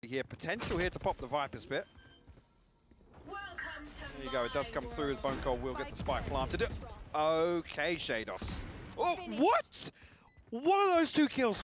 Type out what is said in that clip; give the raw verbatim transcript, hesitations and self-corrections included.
Here, potential here to pop the Viper spit. There you go, it does come through as Bone Cold will get the spike planted. Okay, Sheydos. Oh, what? What are those two kills?